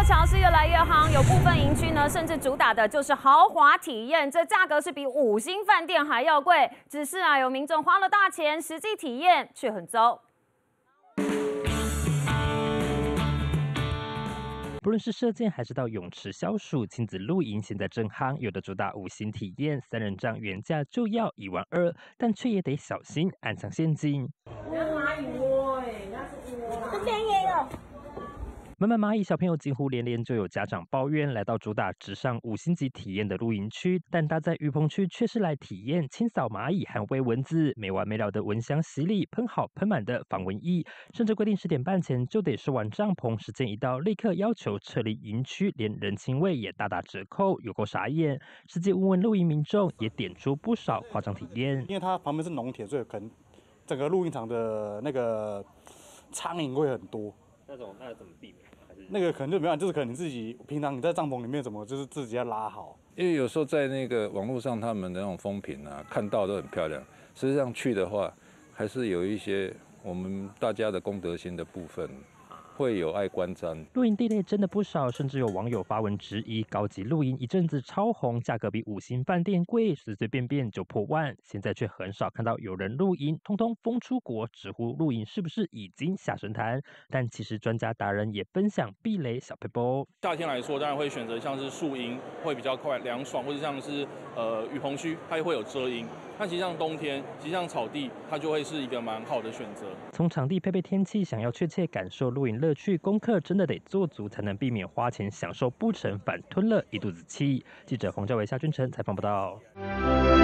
潮是越来越夯，有部分营区呢，甚至主打的就是豪华体验，这价格是比5星饭店还要贵。只是有民众花了大钱，实际体验却很糟。 不论是射箭还是到泳池消暑、亲子露营，现在正夯。有的主打5星体验，3人帐原价就要12000，但却也得小心暗藏陷阱。 蚂蚁窝那是窝，这边也有。 满满蚂蚁，小朋友惊呼连连，就有家长抱怨，来到主打直上5星级体验的露营区，但搭在雨棚区却是来体验清扫蚂蚁和喂蚊子，没完没了的蚊香洗礼，喷好喷满的防蚊液，甚至规定10点半前就得收完帐篷，时间一到立刻要求撤离营区，连人情味也大打折扣，有够傻眼。实际问问露营民众，也点出不少夸张体验， 因为它旁边是农田，所以可能整个露营场的那个苍蝇会很多。 那怎么避免？ 那个可能就没办法，就是可能你自己平常你在帐篷里面怎么就是自己要拉好。 因为有时候在那个网络上他们的那种风评啊，看到都很漂亮，实际上去的话，还是有一些我们大家的公德心的部分。会有碍观瞻。 露营地雷真的不少，甚至有网友发文质疑高级露营一阵子超红，价格比5星饭店贵，随随便便就破万。现在却很少看到有人露营，通通疯出国，直呼露营是不是已经下神坛？但其实专家达人也分享避雷小撇步。 夏天来说，当然会选择像是树荫会比较快凉爽，或者像是雨棚区，它也会有遮阴。但其实像冬天，其实像草地，它就会是一个蛮好的选择。 从场地配备天气，想要确切感受露营乐趣，功课真的得做足，才能避免花钱享受不成，反吞了一肚子气。记者洪教伟、夏君成采访报道。